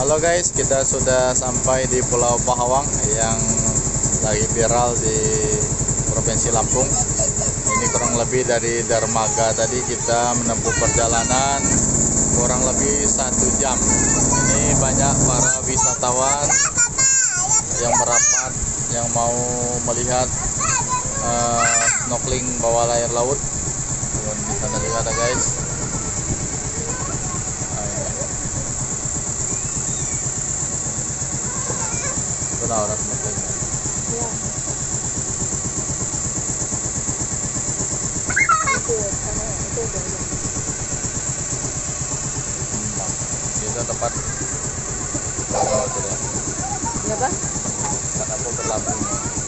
Halo guys, kita sudah sampai di Pulau Pahawang yang lagi viral di Provinsi Lampung. Ini kurang lebih dari dermaga tadi kita menempuh perjalanan kurang lebih 1 jam. Ini banyak para wisatawan yang merapat, yang mau melihat snorkeling bawah layar laut. Di sana juga ada guys. Itu lah orang snorkeling. Ya. Itu karena itu banyak. Itu tempat oh, tidak. Ya, Pak? Tempat apa berlabuhnya.